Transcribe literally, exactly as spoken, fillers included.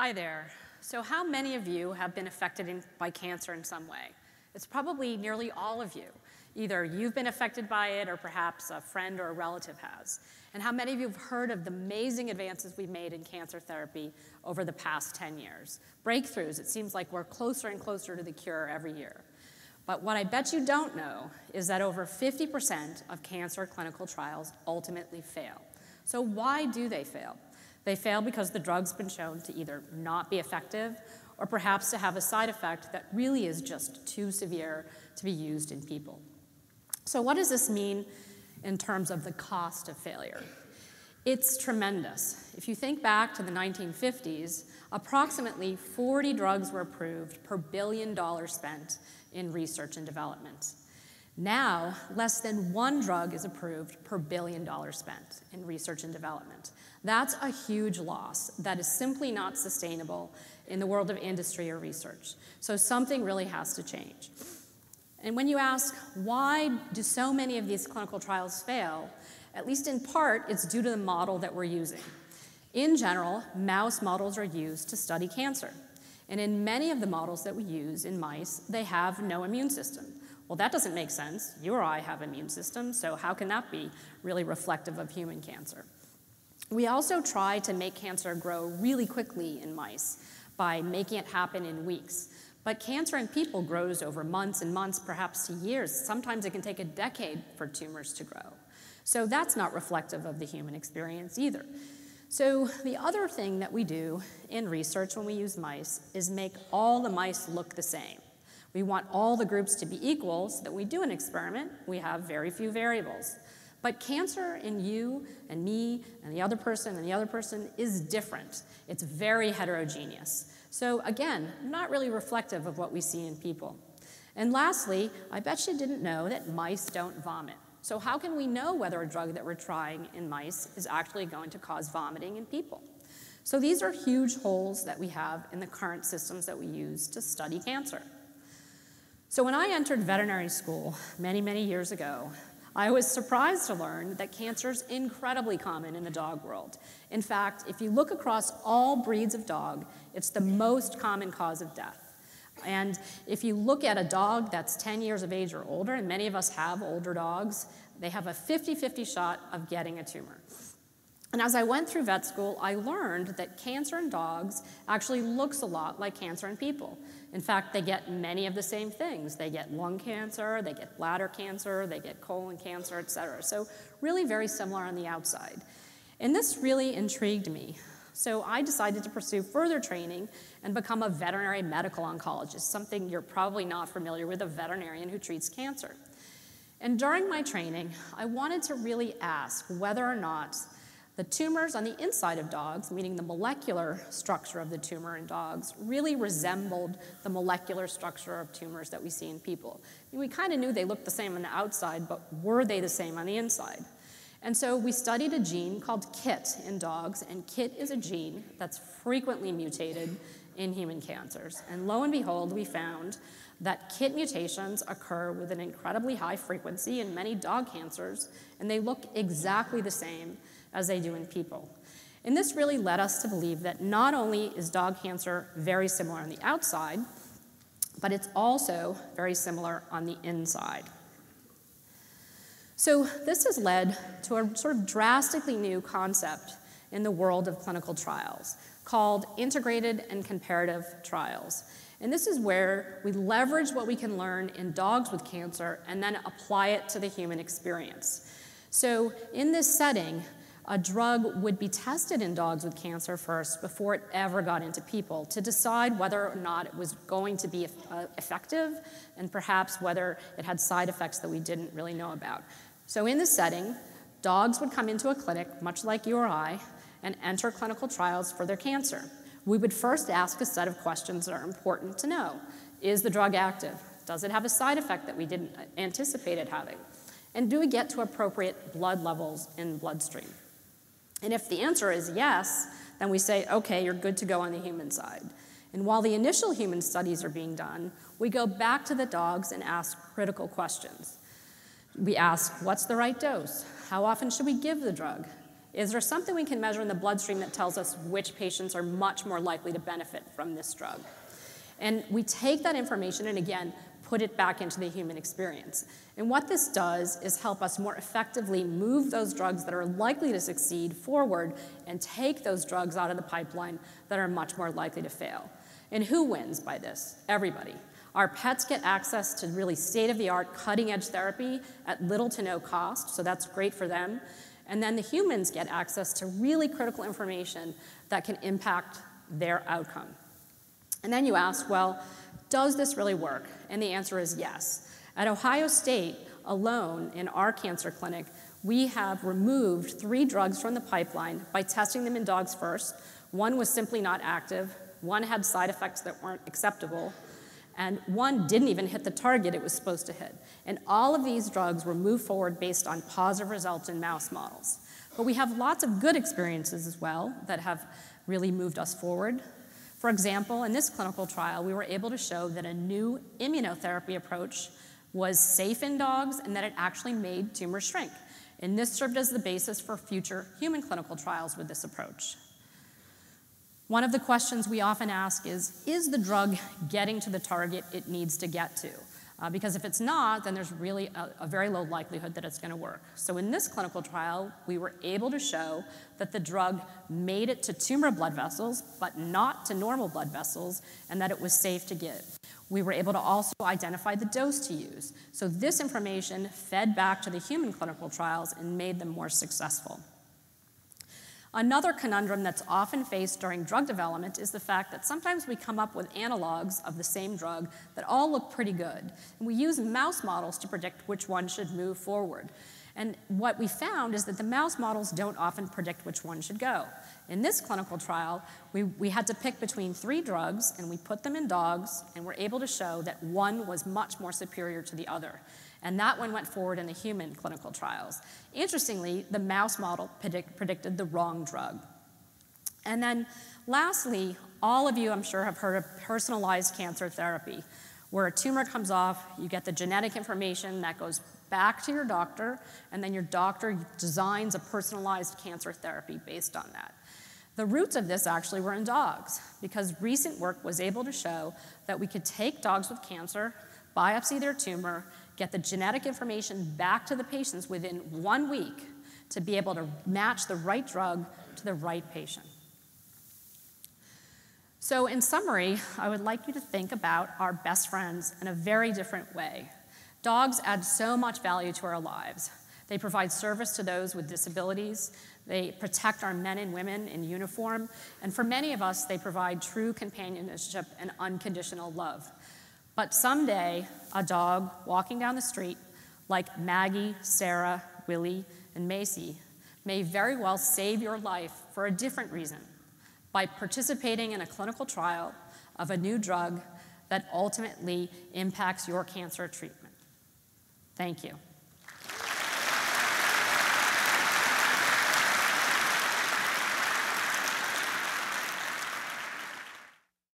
Hi there. So how many of you have been affected in, by cancer in some way? It's probably nearly all of you. Either you've been affected by it or perhaps a friend or a relative has. And how many of you have heard of the amazing advances we've made in cancer therapy over the past ten years? Breakthroughs, it seems like we're closer and closer to the cure every year. But what I bet you don't know is that over fifty percent of cancer clinical trials ultimately fail. So why do they fail? They fail because the drug's been shown to either not be effective or perhaps to have a side effect that really is just too severe to be used in people. So what does this mean in terms of the cost of failure? It's tremendous. If you think back to the nineteen fifties, approximately forty drugs were approved per billion dollars spent in research and development. Now, less than one drug is approved per billion dollars spent in research and development. That's a huge loss that is simply not sustainable in the world of industry or research. So something really has to change. And when you ask, why do so many of these clinical trials fail, at least in part, it's due to the model that we're using. In general, mouse models are used to study cancer. And in many of the models that we use in mice, they have no immune system. Well, that doesn't make sense. You or I have immune systems, so how can that be really reflective of human cancer? We also try to make cancer grow really quickly in mice by making it happen in weeks. But cancer in people grows over months and months, perhaps to years. Sometimes it can take a decade for tumors to grow. So that's not reflective of the human experience either. So the other thing that we do in research when we use mice is make all the mice look the same. We want all the groups to be equal so that when we do an experiment, we have very few variables. But cancer in you and me and the other person and the other person is different. It's very heterogeneous. So again, not really reflective of what we see in people. And lastly, I bet you didn't know that mice don't vomit. So how can we know whether a drug that we're trying in mice is actually going to cause vomiting in people? So these are huge holes that we have in the current systems that we use to study cancer. So when I entered veterinary school many, many years ago, I was surprised to learn that cancer is incredibly common in the dog world. In fact, if you look across all breeds of dog, it's the most common cause of death. And if you look at a dog that's ten years of age or older, and many of us have older dogs, they have a fifty fifty shot of getting a tumor. And as I went through vet school, I learned that cancer in dogs actually looks a lot like cancer in people. In fact, they get many of the same things. They get lung cancer, they get bladder cancer, they get colon cancer, et cetera. So really very similar on the outside. And this really intrigued me. So I decided to pursue further training and become a veterinary medical oncologist, something you're probably not familiar with, a veterinarian who treats cancer. And during my training, I wanted to really ask whether or not the tumors on the inside of dogs, meaning the molecular structure of the tumor in dogs, really resembled the molecular structure of tumors that we see in people. I mean, we kind of knew they looked the same on the outside, but were they the same on the inside? And so we studied a gene called K I T in dogs, and K I T is a gene that's frequently mutated in human cancers. And lo and behold, we found that K I T mutations occur with an incredibly high frequency in many dog cancers, and they look exactly the same as they do in people. And this really led us to believe that not only is dog cancer very similar on the outside, but it's also very similar on the inside. So this has led to a sort of drastically new concept in the world of clinical trials called integrated and comparative trials. And this is where we leverage what we can learn in dogs with cancer and then apply it to the human experience. So in this setting, a drug would be tested in dogs with cancer first before it ever got into people to decide whether or not it was going to be uh, effective and perhaps whether it had side effects that we didn't really know about. So in this setting, dogs would come into a clinic, much like you or I, and enter clinical trials for their cancer. We would first ask a set of questions that are important to know. Is the drug active? Does it have a side effect that we didn't anticipate it having? And do we get to appropriate blood levels in bloodstream? And if the answer is yes, then we say, okay, you're good to go on the human side. And while the initial human studies are being done, we go back to the dogs and ask critical questions. We ask, what's the right dose? How often should we give the drug? Is there something we can measure in the bloodstream that tells us which patients are much more likely to benefit from this drug? And we take that information and, again, put it back into the human experience. And what this does is help us more effectively move those drugs that are likely to succeed forward and take those drugs out of the pipeline that are much more likely to fail. And who wins by this? Everybody. Our pets get access to really state-of-the-art, cutting-edge therapy at little to no cost, so that's great for them. And then the humans get access to really critical information that can impact their outcome. And then you ask, well, does this really work? And the answer is yes. At Ohio State alone, in our cancer clinic, we have removed three drugs from the pipeline by testing them in dogs first. One was simply not active, one had side effects that weren't acceptable, and one didn't even hit the target it was supposed to hit. And all of these drugs were moved forward based on positive results in mouse models. But we have lots of good experiences as well that have really moved us forward. For example, in this clinical trial, we were able to show that a new immunotherapy approach was safe in dogs and that it actually made tumors shrink. And this served as the basis for future human clinical trials with this approach. One of the questions we often ask is, is the drug getting to the target it needs to get to? Uh, because if it's not, then there's really a, a very low likelihood that it's going to work. So in this clinical trial, we were able to show that the drug made it to tumor blood vessels, but not to normal blood vessels, and that it was safe to give. We were able to also identify the dose to use. So this information fed back to the human clinical trials and made them more successful. Another conundrum that's often faced during drug development is the fact that sometimes we come up with analogs of the same drug that all look pretty good. And we use mouse models to predict which one should move forward. And what we found is that the mouse models don't often predict which one should go. In this clinical trial, we, we had to pick between three drugs, and we put them in dogs, and were able to show that one was much more superior to the other. And that one went forward in the human clinical trials. Interestingly, the mouse model predict, predicted the wrong drug. And then lastly, all of you, I'm sure, have heard of personalized cancer therapy, where a tumor comes off, you get the genetic information that goes back to your doctor, and then your doctor designs a personalized cancer therapy based on that. The roots of this actually were in dogs, because recent work was able to show that we could take dogs with cancer, biopsy their tumor, get the genetic information back to the patients within one week to be able to match the right drug to the right patient. So in summary, I would like you to think about our best friends in a very different way. Dogs add so much value to our lives. They provide service to those with disabilities. They protect our men and women in uniform. And for many of us, they provide true companionship and unconditional love. But someday, a dog walking down the street, like Maggie, Sarah, Willie, and Macy, may very well save your life for a different reason, by participating in a clinical trial of a new drug that ultimately impacts your cancer treatment. Thank you.